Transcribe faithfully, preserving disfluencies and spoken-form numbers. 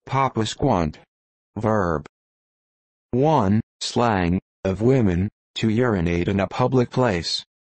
Papa squant. Verb. one. Slang, of women, to urinate in a public place.